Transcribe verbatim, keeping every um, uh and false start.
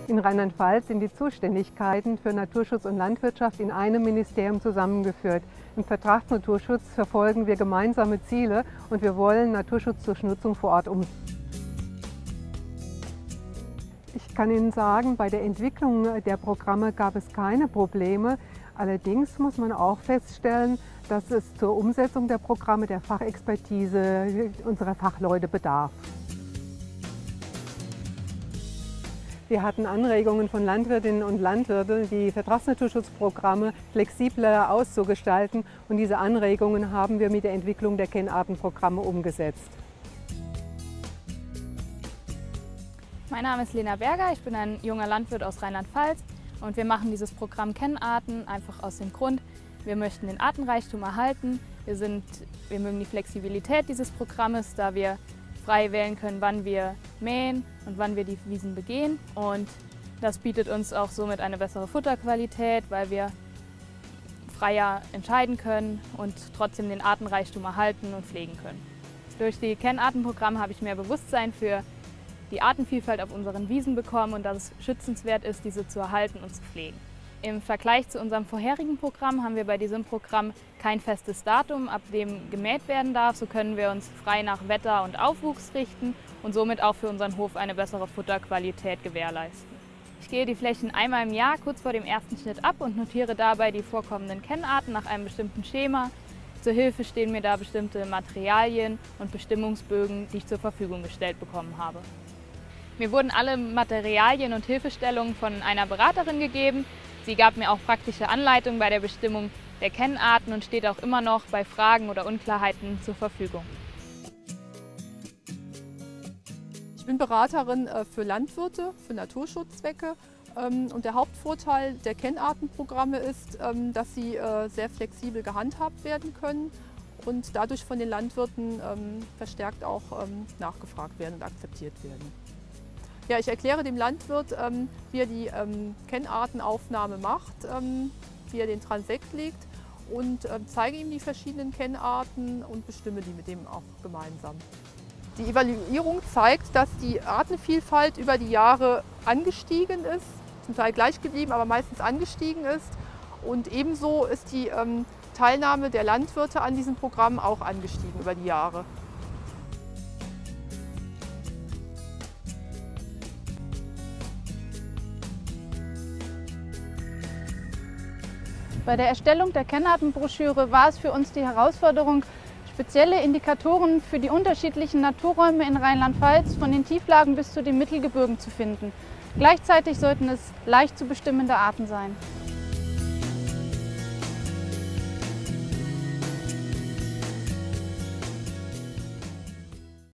In Rheinland-Pfalz sind die Zuständigkeiten für Naturschutz und Landwirtschaft in einem Ministerium zusammengeführt. Im Vertragsnaturschutz verfolgen wir gemeinsame Ziele und wir wollen Naturschutz durch Nutzung vor Ort umsetzen. Ich kann Ihnen sagen, bei der Entwicklung der Programme gab es keine Probleme. Allerdings muss man auch feststellen, dass es zur Umsetzung der Programme der Fachexpertise unserer Fachleute bedarf. Wir hatten Anregungen von Landwirtinnen und Landwirten, die Vertragsnaturschutzprogramme flexibler auszugestalten, und diese Anregungen haben wir mit der Entwicklung der Kennartenprogramme umgesetzt. Mein Name ist Lena Berger, ich bin ein junger Landwirt aus Rheinland-Pfalz und wir machen dieses Programm Kennarten einfach aus dem Grund, wir möchten den Artenreichtum erhalten, wir, sind, wir mögen die Flexibilität dieses Programmes, da wir frei wählen können, wann wir mähen und wann wir die Wiesen begehen, und das bietet uns auch somit eine bessere Futterqualität, weil wir freier entscheiden können und trotzdem den Artenreichtum erhalten und pflegen können. Durch die Kennartenprogramme habe ich mehr Bewusstsein für die Artenvielfalt auf unseren Wiesen bekommen und dass es schützenswert ist, diese zu erhalten und zu pflegen. Im Vergleich zu unserem vorherigen Programm haben wir bei diesem Programm kein festes Datum, ab dem gemäht werden darf. So können wir uns frei nach Wetter und Aufwuchs richten und somit auch für unseren Hof eine bessere Futterqualität gewährleisten. Ich gehe die Flächen einmal im Jahr kurz vor dem ersten Schnitt ab und notiere dabei die vorkommenden Kennarten nach einem bestimmten Schema. Zur Hilfe stehen mir da bestimmte Materialien und Bestimmungsbögen, die ich zur Verfügung gestellt bekommen habe. Mir wurden alle Materialien und Hilfestellungen von einer Beraterin gegeben. Sie gab mir auch praktische Anleitungen bei der Bestimmung der Kennarten und steht auch immer noch bei Fragen oder Unklarheiten zur Verfügung. Ich bin Beraterin für Landwirte, für Naturschutzzwecke, und der Hauptvorteil der Kennartenprogramme ist, dass sie sehr flexibel gehandhabt werden können und dadurch von den Landwirten verstärkt auch nachgefragt werden und akzeptiert werden. Ja, ich erkläre dem Landwirt, ähm, wie er die ähm, Kennartenaufnahme macht, ähm, wie er den Transekt legt, und ähm, zeige ihm die verschiedenen Kennarten und bestimme die mit dem auch gemeinsam. Die Evaluierung zeigt, dass die Artenvielfalt über die Jahre angestiegen ist, zum Teil gleich geblieben, aber meistens angestiegen ist. Und ebenso ist die ähm, Teilnahme der Landwirte an diesem Programm auch angestiegen über die Jahre. Bei der Erstellung der Kennartenbroschüre war es für uns die Herausforderung, spezielle Indikatoren für die unterschiedlichen Naturräume in Rheinland-Pfalz von den Tieflagen bis zu den Mittelgebirgen zu finden. Gleichzeitig sollten es leicht zu bestimmende Arten sein.